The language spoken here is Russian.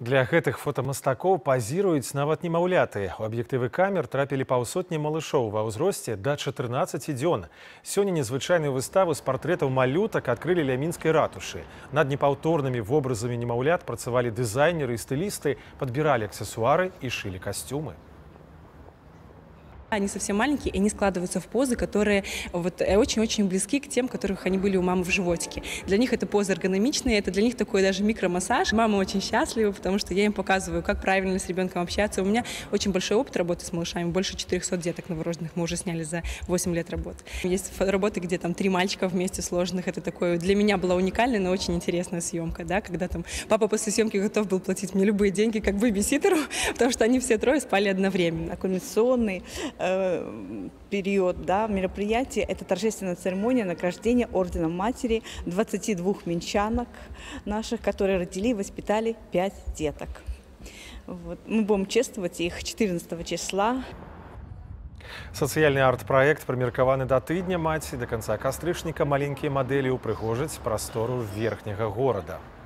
Для гэтых фотамастакоў пазіруюць нават немаўляты. У аб'ектывы камер трапілі паўсотні малышоў ва ўзросце да 14 дзён. Сёння незвычайную выставу з партрэтаў малютак адкрылі ля мінскай ратушы. Над непаўторнымі вобразамі немаўлят працавалі дызайнеры і стылісты, падбіралі аксесуары і шылі касцюмы. Они совсем маленькие, и они складываются в позы, которые очень-очень близки к тем, которых они были у мамы в животике. Для них это позы эргономичные, это для них такой даже микромассаж. Мама очень счастлива, потому что я им показываю, как правильно с ребенком общаться. У меня очень большой опыт работы с малышами, больше 400 деток новорожденных мы уже сняли за 8 лет работы. Есть работы, где там 3 мальчика вместе сложенных. Это такое для меня была уникальная, но очень интересная съемка, да, когда там папа после съемки готов был платить мне любые деньги как бэбиситеру, потому что они все трое спали одновременно. Кульминационный период, да, мероприятия — это торжественная церемония награждения орденом матери 22 минчанок наших, которые родили и воспитали 5 деток. Вот. Мы будем чествовать их 14 числа. Сацыяльны арт-праект прымеркаваны да тыдня маці. До конца кастрычніка маленькія мадэлі ўпрыгожаць прастору верхняга горада.